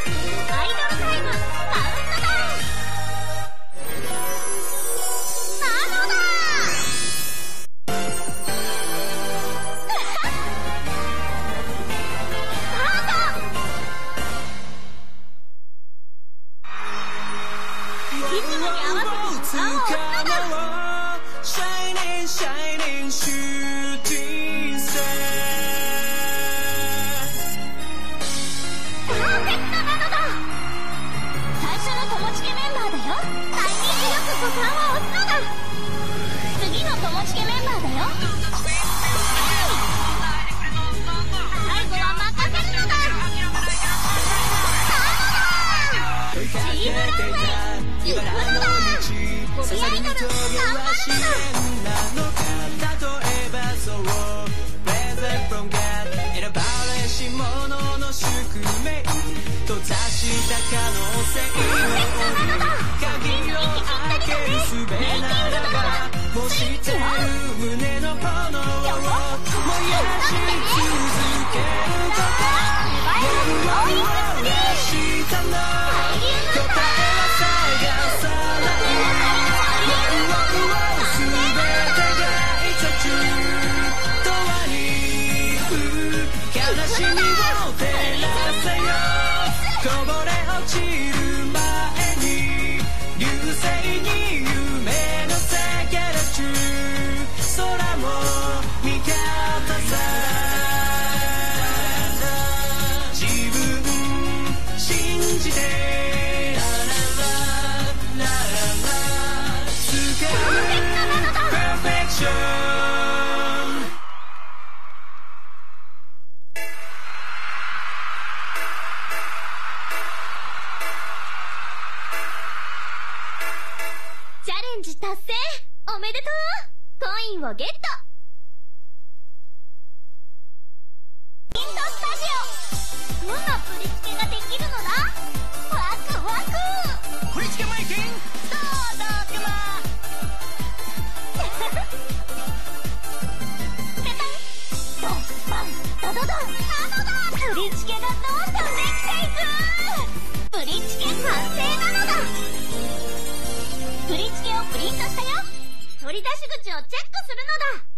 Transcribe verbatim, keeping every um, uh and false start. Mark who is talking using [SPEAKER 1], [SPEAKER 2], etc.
[SPEAKER 1] アイドルタイムカウントダウンスタートだ。リズムに合わせて歌を押すのだ。ボタンを押すのだ。次の友チケメンバーだよ。最後は任せるのだ。チームランウェイ行くのだ。ボビアイドル頑張るのだ。チャレンジ達成おめでとう。コインをゲット。インドスタジオ、どんなプリチケができるのだ。ワクワク。
[SPEAKER 2] プリチケメイキングスタートだ。
[SPEAKER 1] ペタンドンバンドドドンなのだ。プリチケがどんどんできていく。プリチケ完成なのだ。プリチケをプリントしたよ。取り出し口をチェックするのだ。